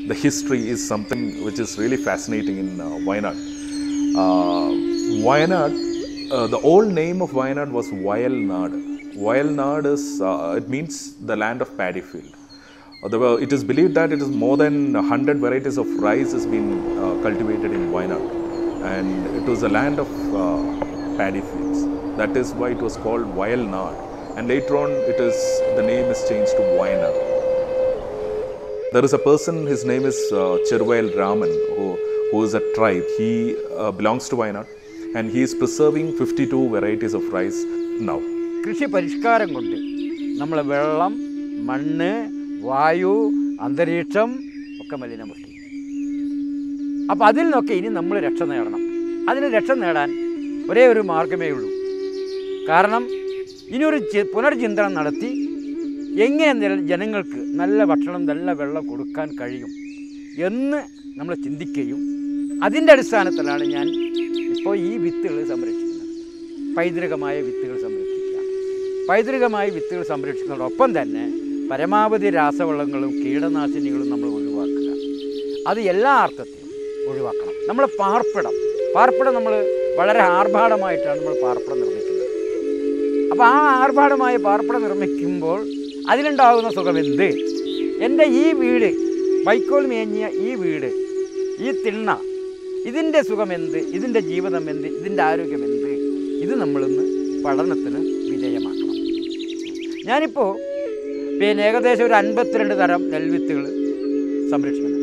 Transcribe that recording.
the history is something which is really fascinating in Wayanad. Wayanad, the old name of Wayanad was Vayalnad. Vayalnad is, it means the land of paddy field. It is believed that it is more than 100 varieties of rice has been cultivated in Wayanad, and it was a land of paddy fields. That is why it was called Vayalnad, and later on the name is changed to Wayanad. There is a person, his name is Chiruvayal Raman, who is a tribe. He belongs to Wayanad, and he is preserving 52 varieties of rice now. കൃഷി പരിഷ്കാരം കൊണ്ട് നമ്മൾ വെള്ളം, മണ്ണ്, വായു, അന്തരീക്ഷം ഒക്കെ മലിനമുട്ടി. അപ്പോൾ അതിൽ നിന്നൊക്കെ ഇനി നമ്മൾ രക്ഷ നേടണം. അതിന് രക്ഷ നേടാൻ ഒരേ ഒരു മാർഗ്ഗമേ ഉള്ളൂ. കാരണം ഇനിയൊരു പുനർചിന്തനം നടത്തി എങ്ങനെ ജനങ്ങൾക്ക് നല്ല ഭക്ഷണം, നല്ല വെള്ളം കൊടുക്കാൻ കഴിയും എന്ന് നമ്മൾ ചിന്തിക്കുകയും അതിൻ്റെ അടിസ്ഥാനത്തിലാണ് ഞാൻ ഇപ്പോൾ ഈ വിത്തുകൾ സംരക്ഷിക്കുന്നത്. പൈതൃകമായ വിത്തുകൾ സംരക്ഷിക്കുക. പൈതൃകമായ വിത്തുകൾ സംരക്ഷിക്കുന്നതോടൊപ്പം തന്നെ പരമാവധി രാസവളങ്ങളും കീടനാശിനികളും നമ്മൾ ഒഴിവാക്കുക. അത് എല്ലാ അർത്ഥത്തിലും ഒഴിവാക്കണം. നമ്മൾ പാർപ്പിടം നമ്മൾ വളരെ ആർഭാടമായിട്ടാണ് നമ്മൾ പാർപ്പിടം നിർമ്മിക്കുന്നത്. അപ്പോൾ ആ ആർഭാടമായ പാർപ്പിടം നിർമ്മിക്കുമ്പോൾ അതിലുണ്ടാകുന്ന സുഖമെന്ത്? എൻ്റെ ഈ വീട്, വൈക്കോൽ മേഞ്ഞിയ ഈ വീട്, ഈ തിണ്ണ, ഇതിൻ്റെ സുഖമെന്ത്? ഇതിൻ്റെ ജീവിതം എന്ത്? ഇതിൻ്റെ ആരോഗ്യമെന്ത്? ഇത് നമ്മളൊന്ന് പഠനത്തിന് വിധേയമാക്കണം. ഞാനിപ്പോൾ ഏകദേശം ഒരു 52 തരം നെൽവിത്തുകൾ സംരക്ഷിക്കുന്നു.